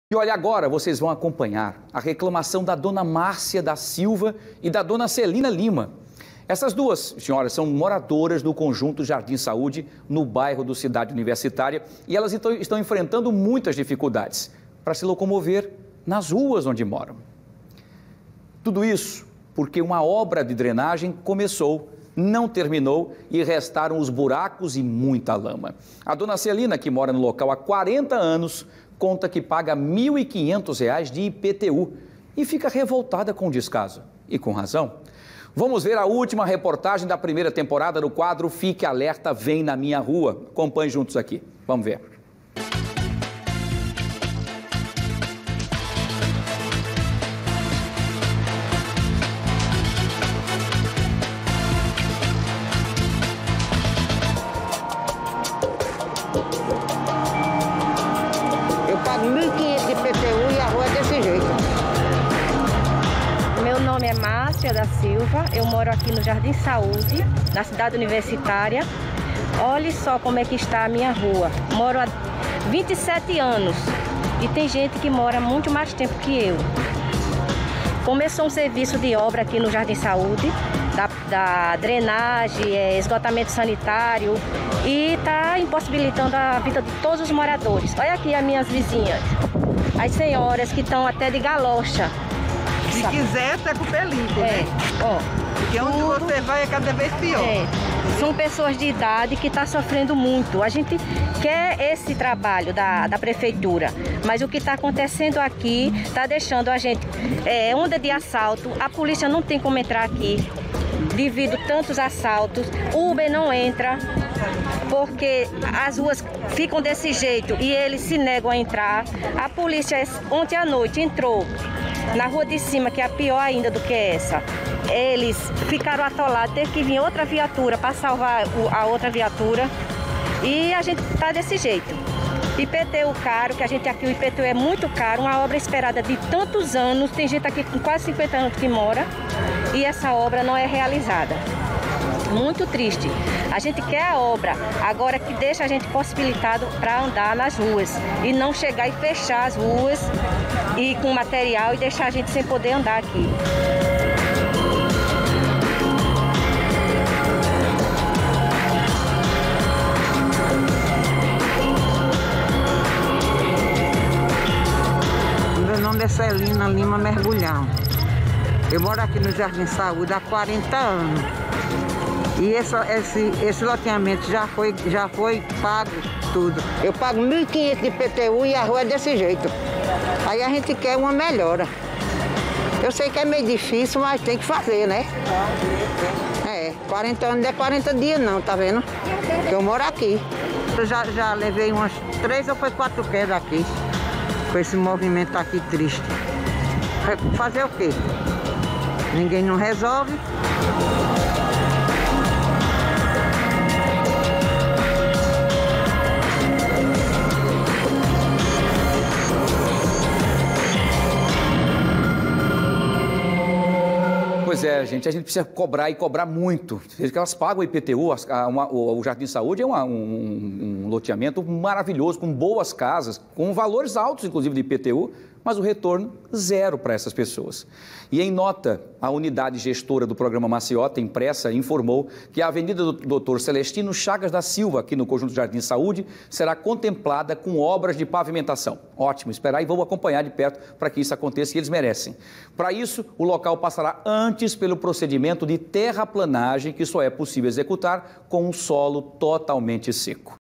E olha, agora vocês vão acompanhar a reclamação da dona Márcia da Silva e da dona Celina Lima. Essas duas senhoras são moradoras do conjunto Jardim Saúde, no bairro do Cidade Universitária, e elas estão enfrentando muitas dificuldades para se locomover nas ruas onde moram. Tudo isso porque uma obra de drenagem começou, não terminou e restaram os buracos e muita lama. A dona Celina, que mora no local há 40 anos, conta que paga R$ 1.500 de IPTU e fica revoltada com o descaso. E com razão. Vamos ver a última reportagem da primeira temporada do quadro Fique Alerta, Vem na Minha Rua. Acompanhe juntos aqui. Vamos ver. Eu pago 1.500 de IPTU e a rua é desse jeito. Meu nome é Márcia da Silva, eu moro aqui no Jardim Saúde, na cidade universitária. Olhe só como é que está a minha rua. Moro há 27 anos e tem gente que mora muito mais tempo que eu. Começou um serviço de obra aqui no Jardim Saúde, da drenagem, esgotamento sanitário, e está impossibilitando a vida de todos os moradores. Olha aqui as minhas vizinhas, as senhoras que estão até de galocha. Se quiser, tá com o pé limpo, né? Ó, porque onde você vai é cada vez pior. São pessoas de idade que estão sofrendo muito. A gente quer esse trabalho da prefeitura, mas o que está acontecendo aqui está deixando a gente onda de assalto. A polícia não tem como entrar aqui devido a tantos assaltos. Uber não entra porque as ruas ficam desse jeito e eles se negam a entrar. A polícia ontem à noite entrou na rua de cima, que é a pior ainda do que essa. Eles ficaram atolados, teve que vir outra viatura para salvar a outra viatura. E a gente está desse jeito. IPTU caro, que a gente aqui, o IPTU é muito caro, uma obra esperada de tantos anos. Tem gente aqui com quase 50 anos que mora e essa obra não é realizada. Muito triste. A gente quer a obra, agora que deixa a gente possibilitado para andar nas ruas e não chegar e fechar as ruas e com material e deixar a gente sem poder andar aqui. Meu nome é Celina Lima Mergulhão. Eu moro aqui no Jardim Saúde há 40 anos. E esse loteamento já foi pago tudo. Eu pago 1.500 de IPTU e a rua é desse jeito. Aí a gente quer uma melhora. Eu sei que é meio difícil, mas tem que fazer, né? 40 anos não é 40 dias não, tá vendo? Eu moro aqui. Eu já levei umas 3 ou 4 quedas aqui, com esse movimento aqui triste. Fazer o quê? Ninguém não resolve. Pois é, gente, a gente precisa cobrar e cobrar muito. Veja que elas pagam o IPTU, o Jardim Saúde é um loteamento maravilhoso, com boas casas, com valores altos, inclusive, de IPTU, mas o retorno zero para essas pessoas. E em nota, a unidade gestora do programa Maciota, impressa, informou que a Avenida do Dr. Celestino Chagas da Silva, aqui no Conjunto Jardim Saúde, será contemplada com obras de pavimentação. Ótimo, esperar e vamos acompanhar de perto para que isso aconteça, e eles merecem. Para isso, o local passará antes pelo procedimento de terraplanagem, que só é possível executar com um solo totalmente seco.